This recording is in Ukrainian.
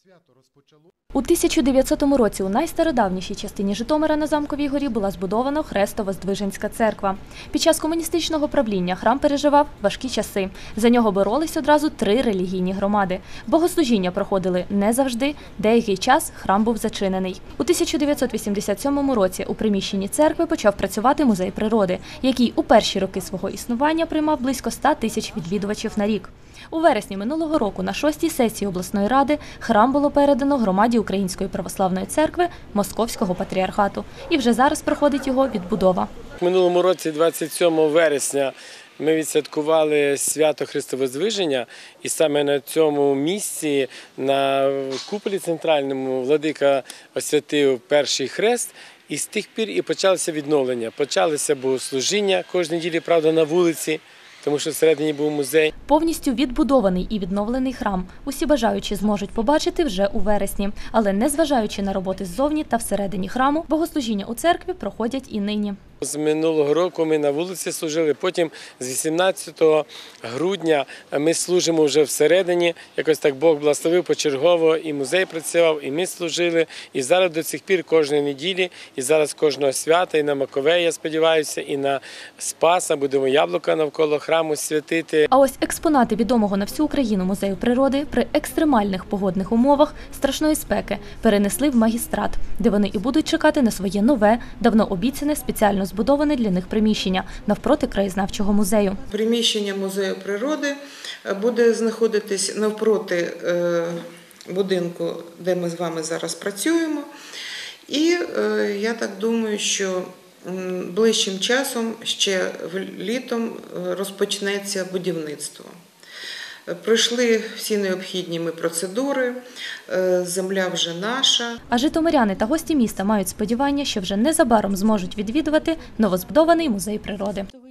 У 1900 році у найстародавнішій частині Житомира на Замковій горі була збудована Хрестово-Здвиженська церква. Під час комуністичного правління храм переживав важкі часи. За нього боролись одразу 3 релігійні громади. Богослужіння проходили не завжди, деякий час храм був зачинений. У 1987 році у приміщенні церкви почав працювати музей природи, який у перші роки свого існування приймав близько 100 тисяч відвідувачів на рік. У вересні минулого року на 6-й сесії обласної ради храм було передано громаді Української православної церкви Московського патріархату. І вже зараз проходить його відбудова. В минулому році, 27 вересня, ми відсвяткували свято Хрестово-Здвиження, і саме на цьому місці, на куполі центральному, владика освятив перший хрест. І з тих пір і почалося відновлення. Почалося богослужіння кожної неділі, правда, на вулиці, тому що всередині був музей. Повністю відбудований і відновлений храм усі бажаючі зможуть побачити вже у вересні. Але незважаючи на роботи ззовні та всередині храму, богослужіння у церкві проходять і нині. З минулого року ми на вулиці служили, потім з 18 грудня ми служимо вже всередині. Якось так Бог благословив почергово, і музей працював, і ми служили. І зараз до цих пір кожної неділі, і зараз кожного свята, і на Маковея, я сподіваюся, і на Спаса будемо яблука навколо храму святити. А ось експонати відомого на всю Україну музею природи при екстремальних погодних умовах страшної спеки перенесли в магістрат, де вони і будуть чекати на своє нове, давно обіцяне спеціально збудоване для них приміщення навпроти краєзнавчого музею. Приміщення музею природи буде знаходитись навпроти будинку, де ми з вами зараз працюємо. І я так думаю, що ближчим часом, ще літом, розпочнеться будівництво. Пройшли всі необхідні процедури, земля вже наша. А житомиряни та гості міста мають сподівання, що вже незабаром зможуть відвідувати новозбудований музей природи.